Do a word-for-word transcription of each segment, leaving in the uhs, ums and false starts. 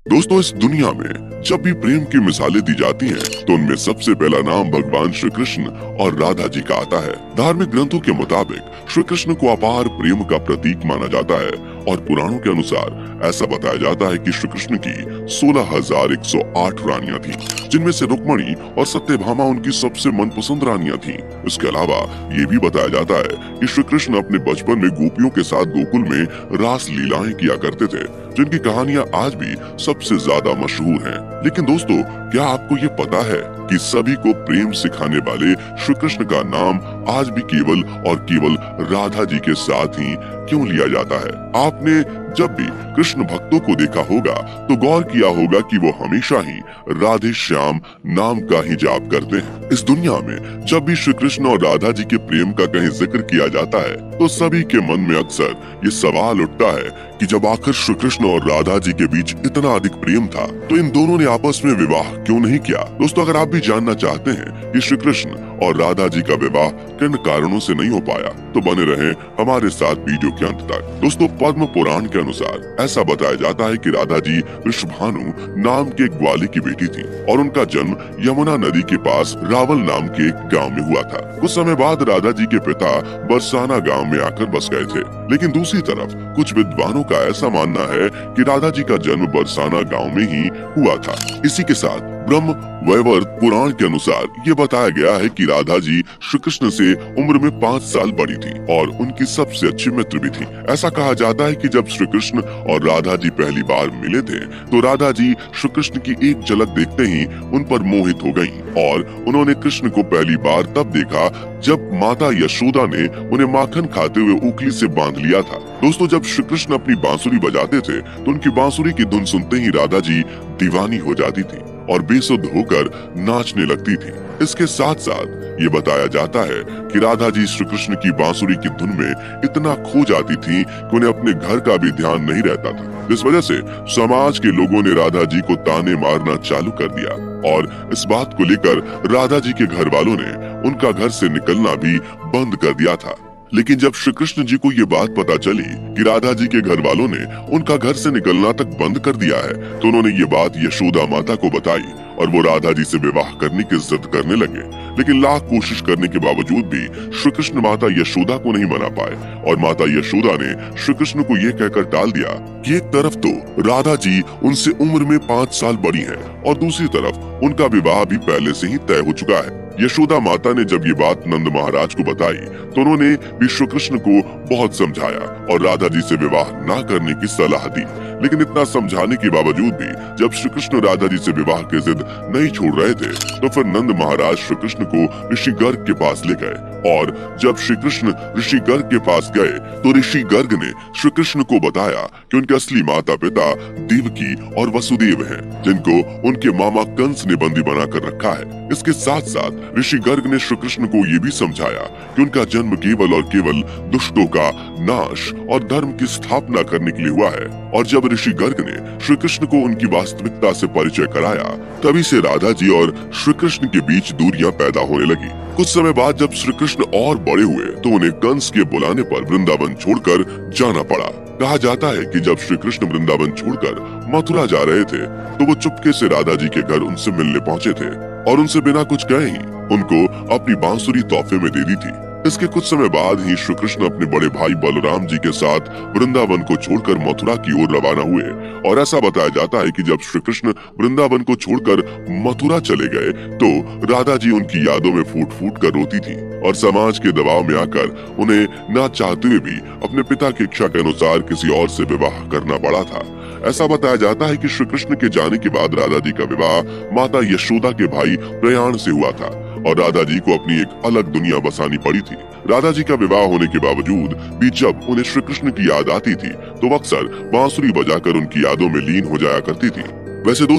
दोस्तों, इस दुनिया में जब भी प्रेम की मिसालें दी जाती हैं, तो उनमें सबसे पहला नाम भगवान श्री कृष्ण और राधा जी का आता है। धार्मिक ग्रंथों के मुताबिक श्री कृष्ण को अपार प्रेम का प्रतीक माना जाता है और पुराणों के अनुसार ऐसा बताया जाता है कि श्री कृष्ण की सोलह हजार एक सौ आठ रानियां थीं, जिनमें से रुक्मणी और सत्यभामा उनकी सबसे मनपसंद रानियां थीं। इसके अलावा ये भी बताया जाता है कि श्री कृष्ण अपने बचपन में गोपियों के साथ गोकुल में रास लीलाएं किया करते थे, जिनकी कहानियां आज भी सबसे ज्यादा मशहूर हैं। लेकिन दोस्तों, क्या आपको ये पता है कि सभी को प्रेम सिखाने वाले श्री कृष्ण का नाम आज भी केवल और केवल राधा जी के साथ ही क्यों लिया जाता है? आपने जब भी कृष्ण भक्तों को देखा होगा तो गौर किया होगा कि वो हमेशा ही राधे श्याम नाम का ही जाप करते हैं। इस दुनिया में जब भी श्री कृष्ण और राधा जी के प्रेम का कहीं जिक्र किया जाता है तो सभी के मन में अक्सर ये सवाल उठता है कि जब आखिर श्री कृष्ण और राधा जी के बीच इतना अधिक प्रेम था तो इन दोनों ने आपस में विवाह क्यों नहीं किया? दोस्तों, अगर आप भी जानना चाहते हैं कि श्री कृष्ण और राधा जी का विवाह किन कारणों से नहीं हो पाया तो बने रहें हमारे साथ वीडियो के अंत तक। दोस्तों, पद्म पुराण के अनुसार ऐसा बताया जाता है कि राधा जी वृषभानु नाम के एक ग्वाले की बेटी थी और उनका जन्म यमुना नदी के पास रावल नाम के एक गांव में हुआ था। कुछ समय बाद राधा जी के पिता बरसाना गांव में आकर बस गए थे, लेकिन दूसरी तरफ कुछ विद्वानों का ऐसा मानना है कि राधा जी का जन्म बरसाना गांव में ही हुआ था। इसी के साथ ब्रह्म वैवर्त पुराण के अनुसार ये बताया गया है कि राधा जी श्री कृष्ण से उम्र में पाँच साल बड़ी थी और उनकी सबसे अच्छी मित्र भी थी। ऐसा कहा जाता है कि जब श्री कृष्ण और राधा जी पहली बार मिले थे तो राधा जी श्री कृष्ण की एक झलक देखते ही उन पर मोहित हो गयी और उन्होंने कृष्ण को पहली बार तब देखा जब माता यशोदा ने उन्हें माखन खाते हुए उंगली से बांध लिया था। दोस्तों, जब श्री कृष्ण अपनी बांसुरी बजाते थे तो उनकी बांसुरी की धुन सुनते ही राधा जी दीवानी हो जाती थी और बेसुध होकर नाचने लगती थी। इसके साथ साथ ये बताया जाता है कि राधा जी श्री कृष्ण की बांसुरी की धुन में इतना खो जाती थी कि उन्हें अपने घर का भी ध्यान नहीं रहता था, जिस वजह से समाज के लोगों ने राधा जी को ताने मारना चालू कर दिया और इस बात को लेकर राधा जी के घर वालों ने उनका घर से निकलना भी बंद कर दिया था। लेकिन जब श्री कृष्ण जी को ये बात पता चली कि राधा जी के घर वालों ने उनका घर से निकलना तक बंद कर दिया है तो उन्होंने ये बात यशोदा माता को बताई और वो राधा जी से विवाह करने की जिद करने लगे। लेकिन लाख कोशिश करने के बावजूद भी श्री कृष्ण माता यशोदा को नहीं मना पाए और माता यशोदा ने श्री कृष्ण को ये कहकर टाल दिया कि एक तरफ तो राधा जी उनसे उम्र में पाँच साल बड़ी है और दूसरी तरफ उनका विवाह भी पहले से ही तय हो चुका है। यशोदा माता ने जब ये बात नंद महाराज को बताई तो उन्होंने भी श्री कृष्ण को बहुत समझाया और राधा जी से विवाह ना करने की सलाह दी। लेकिन इतना समझाने के बावजूद भी जब श्री कृष्ण राधा जी से विवाह की जिद नहीं छोड़ रहे थे तो फिर नंद महाराज श्री कृष्ण को ऋषि गर्ग के पास ले गए और जब श्री कृष्ण ऋषि गर्ग के पास गए तो ऋषि गर्ग ने श्री कृष्ण को बताया कि उनके असली माता पिता देवकी और वसुदेव हैं, जिनको उनके मामा कंस ने बंदी बनाकर रखा है। इसके साथ साथ ऋषि गर्ग ने श्री कृष्ण को ये भी समझाया कि उनका जन्म केवल और केवल दुष्टों का नाश और धर्म की स्थापना करने के लिए हुआ है। और जब ऋषि गर्ग ने श्री कृष्ण को उनकी वास्तविकता से परिचय कराया तभी से राधा जी और श्री कृष्ण के बीच दूरियां पैदा होने लगी। कुछ समय बाद जब श्री कृष्ण और बड़े हुए तो उन्हें कंस के बुलाने पर वृंदावन छोड़कर जाना पड़ा। कहा जाता है कि जब श्री कृष्ण वृंदावन छोड़कर मथुरा जा रहे थे तो वो चुपके से राधा जी के घर उनसे मिलने पहुँचे थे और उनसे बिना कुछ कहे ही उनको अपनी बांसुरी तोहफे में दे दी थी। इसके कुछ समय बाद ही श्री कृष्ण अपने बड़े भाई बलराम जी के साथ वृंदावन को छोड़कर मथुरा की ओर रवाना हुए और ऐसा बताया जाता है कि जब श्री कृष्ण वृंदावन को छोड़कर मथुरा चले गए तो राधा जी उनकी यादों में फूट फूट कर रोती थी और समाज के दबाव में आकर उन्हें ना चाहते हुए भी अपने पिता की इच्छा के अनुसार किसी और से विवाह करना पड़ा था। ऐसा बताया जाता है कि श्री कृष्ण के जाने के बाद राधा जी का विवाह माता यशोदा के भाई प्रयाण से हुआ था और राधा जी को अपनी एक अलग दुनिया बसानी पड़ी थी। राधा जी का विवाह होने के बावजूद भी जब उन्हें श्री कृष्ण की याद आती थी तो अक्सर बांसुरी बजाकर उनकी यादों में लीन हो जाया करती थी। वैसे दोस्तों,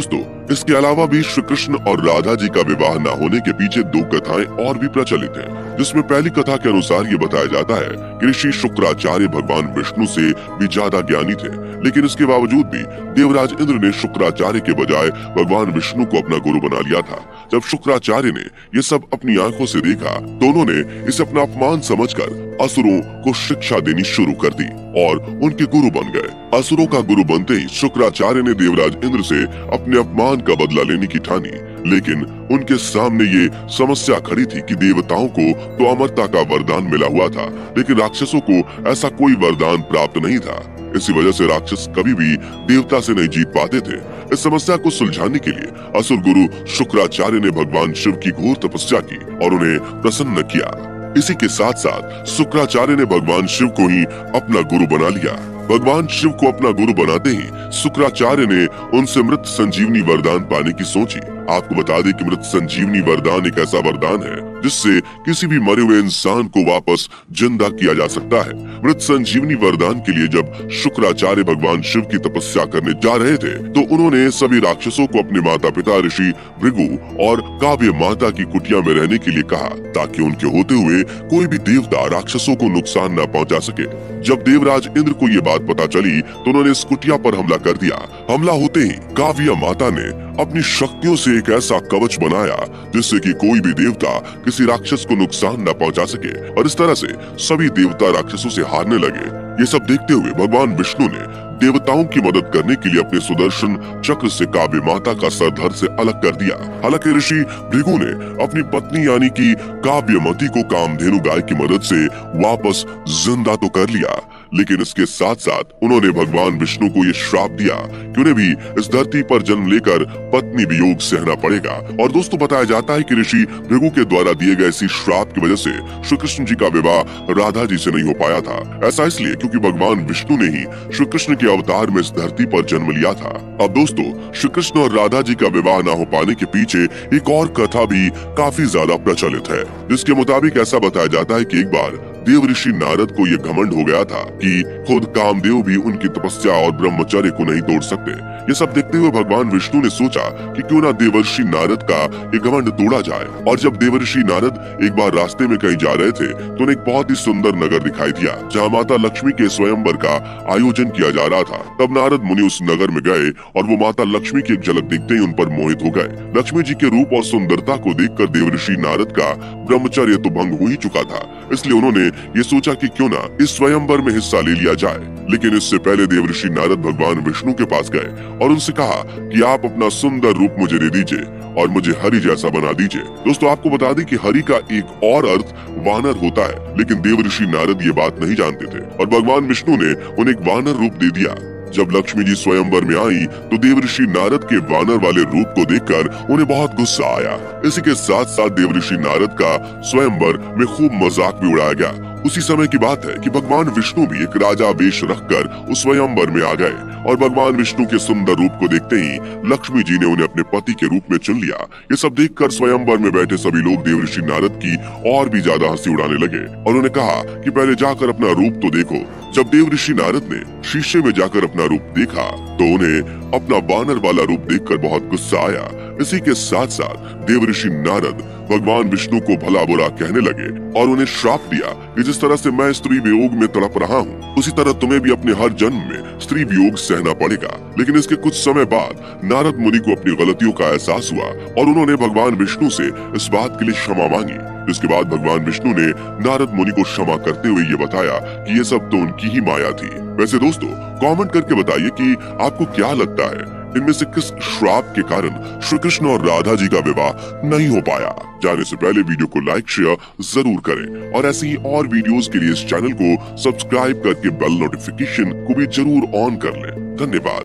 इसके अलावा भी श्री कृष्ण और राधा जी का विवाह न होने के पीछे दो कथाएं और भी प्रचलित हैं, जिसमें पहली कथा के अनुसार ये बताया जाता है कि ऋषि शुक्राचार्य भगवान विष्णु से भी ज्यादा ज्ञानी थे, लेकिन इसके बावजूद भी देवराज इंद्र ने शुक्राचार्य के बजाय भगवान विष्णु को अपना गुरु बना लिया था। जब शुक्राचार्य ने ये सब अपनी आंखों से देखा तो उन्होंने इसे अपना अपमान समझकर असुरों को शिक्षा देनी शुरू कर दी और उनके गुरु बन गए। असुरों का गुरु बनते ही शुक्राचार्य ने देवराज इंद्र से अपने अपमान का बदला लेने की ठानी, लेकिन उनके सामने ये समस्या खड़ी थी कि देवताओं को तो अमरता का वरदान मिला हुआ था, लेकिन राक्षसों को ऐसा कोई वरदान प्राप्त नहीं था। इसी वजह से राक्षस कभी भी देवता से नहीं जीत पाते थे। इस समस्या को सुलझाने के लिए असुर गुरु शुक्राचार्य ने भगवान शिव की घोर तपस्या की और उन्हें प्रसन्न किया। इसी के साथ साथ शुक्राचार्य ने भगवान शिव को ही अपना गुरु बना लिया। भगवान शिव को अपना गुरु बनाते ही शुक्राचार्य ने उनसे मृत संजीवनी वरदान पाने की सोची। आपको बता दें कि मृत संजीवनी वरदान एक ऐसा वरदान है जिससे किसी भी मरे हुए इंसान को वापस जिंदा किया जा सकता है। मृत संजीवनी वरदान के लिए जब शुक्राचार्य भगवान शिव की तपस्या करने जा रहे थे तो उन्होंने सभी राक्षसों को अपने माता पिता ऋषि भृगु और काव्य माता की कुटिया में रहने के लिए कहा, ताकि उनके होते हुए कोई भी देवता राक्षसों को नुकसान न पहुंचा सके। जब देवराज इंद्र को ये बात पता चली तो उन्होंने इस कुटिया पर हमला कर दिया। हमला होते ही काव्य माता ने अपनी शक्तियों से एक ऐसा कवच बनाया जिससे कि कोई भी देवता किसी राक्षस को नुकसान न पहुंचा सके, और इस तरह से सभी देवता राक्षसों से हारने लगे। ये सब देखते हुए भगवान विष्णु ने देवताओं की मदद करने के लिए अपने सुदर्शन चक्र से काव्य माता का सर धड़ से अलग कर दिया। हालांकि ऋषि भृगु ने अपनी पत्नी यानी कि काव्यमती को कामधेनु गाय की मदद से वापस जिंदा तो कर लिया, लेकिन इसके साथ साथ उन्होंने भगवान विष्णु को ये श्राप दिया कि उन्हें भी इस धरती पर जन्म लेकर पत्नी वियोग सहना पड़ेगा। और दोस्तों, बताया जाता है कि ऋषि भृगु के द्वारा दिए गए इसी श्राप की वजह से श्री कृष्ण जी का विवाह राधा जी से नहीं हो पाया था। ऐसा इसलिए क्योंकि भगवान विष्णु ने ही श्री कृष्ण के अवतार में इस धरती पर जन्म लिया था। अब दोस्तों, श्री कृष्ण और राधा जी का विवाह न हो पाने के पीछे एक और कथा भी काफी ज्यादा प्रचलित है, जिसके मुताबिक ऐसा बताया जाता है कि एक बार देव ऋषि नारद को ये घमंड हो गया था कि खुद कामदेव भी उनकी तपस्या और ब्रह्मचर्य को नहीं तोड़ सकते। ये सब देखते हुए भगवान विष्णु ने सोचा कि क्यों ना देवर्षि नारद का ये घमंड तोड़ा जाए। और जब देवर्षि नारद एक बार रास्ते में कहीं जा रहे थे तो उन्हें एक बहुत ही सुंदर नगर दिखाई दिया जहाँ माता लक्ष्मी के स्वयंवर का आयोजन किया जा रहा था। तब नारद मुनि उस नगर में गए और वो माता लक्ष्मी की एक झलक देखते ही उन पर मोहित हो गए। लक्ष्मी जी के रूप और सुंदरता को देखकर देवर्षि नारद का ब्रह्मचर्य तो भंग हो ही चुका था, इसलिए उन्होंने ये सोचा कि क्यों ना इस स्वयंवर में हिस्सा ले लिया जाए। लेकिन इससे पहले देवर्षि नारद भगवान विष्णु के पास गए और उनसे कहा कि आप अपना सुंदर रूप मुझे दे दीजिए और मुझे हरि जैसा बना दीजिए। दोस्तों, आपको बता दें कि हरि का एक और अर्थ वानर होता है, लेकिन देवर्षि नारद ये बात नहीं जानते थे और भगवान विष्णु ने उन्हें एक वानर रूप दे दिया। जब लक्ष्मी जी स्वयंवर में आई तो देवर्षि नारद के वानर वाले रूप को देखकर उन्हें बहुत गुस्सा आया। इसी के साथ साथ देवर्षि नारद का स्वयंवर में खूब मजाक भी उड़ाया गया। उसी समय की बात है कि भगवान विष्णु भी एक राजा वेश रखकर उस स्वयंवर में आ गए और भगवान विष्णु के सुंदर रूप को देखते ही लक्ष्मी जी ने उन्हें अपने पति के रूप में चुन लिया। ये सब देखकर स्वयंवर में बैठे सभी लोग देवर्षि नारद की और भी ज्यादा हंसी उड़ाने लगे और उन्होंने कहा कि पहले जाकर अपना रूप तो देखो। जब देवर्षि नारद ने शीशे में जाकर अपना रूप देखा तो उन्हें अपना वानर वाला रूप देखकर बहुत गुस्सा आया। इसी के साथ साथ देवर्षि नारद भगवान विष्णु को भला बुरा कहने लगे और उन्हें श्राप दिया कि जिस तरह से मैं स्त्री वियोग में तड़प रहा हूँ उसी तरह तुम्हें भी अपने हर जन्म में स्त्री वियोग सहना पड़ेगा। लेकिन इसके कुछ समय बाद नारद मुनि को अपनी गलतियों का एहसास हुआ और उन्होंने भगवान विष्णु से इस बात के लिए क्षमा मांगी। इसके बाद भगवान विष्णु ने नारद मुनि को क्षमा करते हुए ये बताया कि ये सब तो उनकी ही माया थी। वैसे दोस्तों, कमेंट करके बताइए कि आपको क्या लगता है इनमें से किस श्राप के कारण श्री कृष्ण और राधा जी का विवाह नहीं हो पाया। जाने से पहले वीडियो को लाइक शेयर जरूर करें और ऐसी ही और वीडियोस के लिए इस चैनल को सब्सक्राइब करके बेल नोटिफिकेशन को भी जरूर ऑन कर लें। धन्यवाद।